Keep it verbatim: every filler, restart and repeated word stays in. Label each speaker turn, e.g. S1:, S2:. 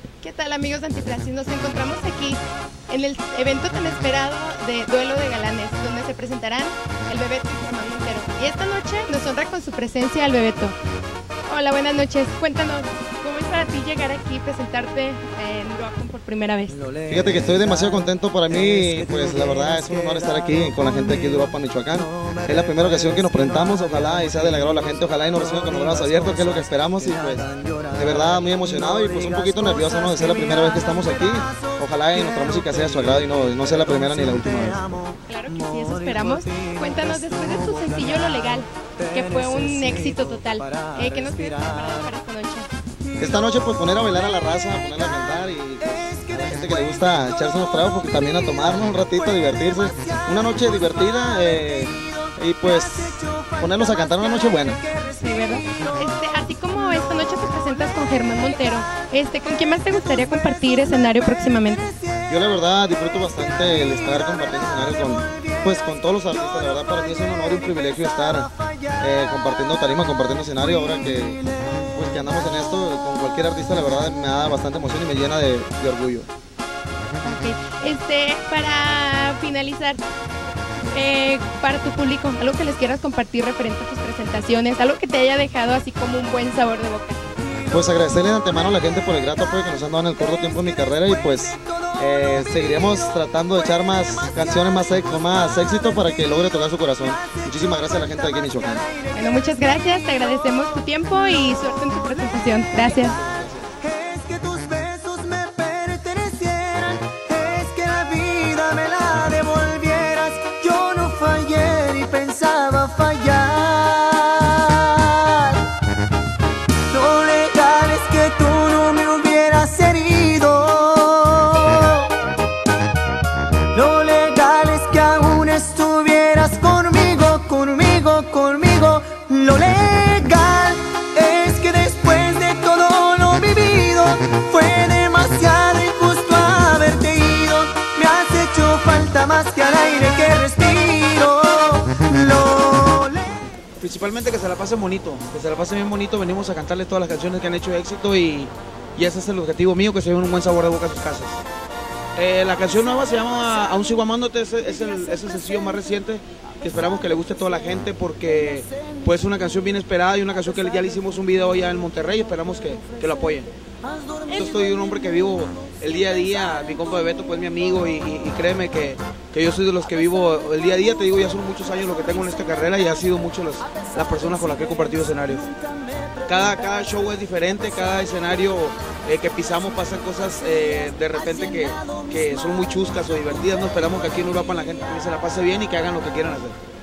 S1: ¿Qué tal, amigos de Antiplasis? Nos encontramos aquí en el evento tan esperado de Duelo de Galanes, donde se presentarán el Bebeto y Germán Montero. Y esta noche nos honra con su presencia el Bebeto. Hola, buenas noches. Cuéntanos, ¿cómo es para ti llegar aquí y presentarte en Uruapan por primera vez?
S2: Fíjate que estoy demasiado contento. Para mí, pues la verdad es un honor estar aquí con la gente aquí de Uruapan, Michoacán. Es la primera ocasión que nos presentamos, ojalá y sea del agrado a la gente, ojalá y nos reciban con los brazos abiertos, que es lo que esperamos. Y pues de verdad muy emocionado y pues un poquito nervioso, ¿no?, de ser la primera vez que estamos aquí. Ojalá y nuestra música sea a su agrado y no, no sea la primera ni la última vez.
S1: Claro que sí, eso esperamos. Cuéntanos, después de tu sencillo Lo Legal, que fue un éxito total, eh, ¿qué nos tienes preparado para esta noche?
S2: Esta noche pues poner a bailar a la raza, ponerla a cantar y pues, a la gente que le gusta echarse unos tragos, porque también a tomarnos un ratito, a divertirse. Una noche divertida eh, y pues ponerlos a cantar una noche buena.
S1: Sí, ¿verdad? Este, así como esta noche te presentas con Germán Montero, este, ¿con quién más te gustaría compartir escenario próximamente?
S2: Yo la verdad disfruto bastante el estar compartiendo escenario con, pues, con todos los artistas. La verdad para mí es un honor y un privilegio estar eh, compartiendo tarima, compartiendo escenario. Ahora que, pues, que andamos en esto, con cualquier artista la verdad me da bastante emoción y me llena de, de orgullo.
S1: Okay. Este, para finalizar, eh, para tu público, algo que les quieras compartir referente a tus presentaciones, algo que te haya dejado así como un buen sabor de boca.
S2: Pues agradecerle de antemano a la gente por el grato apoyo que nos han dado en el corto tiempo de mi carrera y pues eh, seguiremos tratando de echar más canciones, más, con más éxito para que logre tocar su corazón. Muchísimas gracias a la gente de aquí en Michoacán.
S1: Bueno, muchas gracias, te agradecemos tu tiempo y suerte en tu presentación. Gracias.
S3: Es que tus besos me pertenecieran, es que la vida me la devolvieras. Yo no fallé ni pensaba fallar. Lo legal es que tú no me hubieras herido. Lo legal es que aún estuvieras conmigo, conmigo, conmigo. Lo legal es que después de todo lo vivido fue demasiado injusto haberte ido. Me has hecho falta más que al aire que respiro. Lo
S4: Principalmente que se la pasen bonito, que se la pasen bien bonito. Venimos a cantarles todas las canciones que han hecho éxito y, y ese es el objetivo mío, que se lleven un buen sabor de boca a sus casas. Eh, la canción nueva se llama Aún Sigo Amándote, es, es, el, es el sencillo más reciente que esperamos que le guste a toda la gente porque pues, es una canción bien esperada y una canción que ya le hicimos un video ya en Monterrey y esperamos que, que lo apoyen. Yo soy un hombre que vivo el día a día, mi compa Bebeto pues mi amigo y, y, y créeme que, que yo soy de los que vivo el día a día. Te digo, ya son muchos años lo que tengo en esta carrera y ha sido mucho las, las personas con las que he compartido escenarios. Cada, cada show es diferente, cada escenario eh, que pisamos pasan cosas eh, de repente que, que son muy chuscas o divertidas. No esperamos que aquí en Uruapan la gente se la pase bien y que hagan lo que quieran hacer.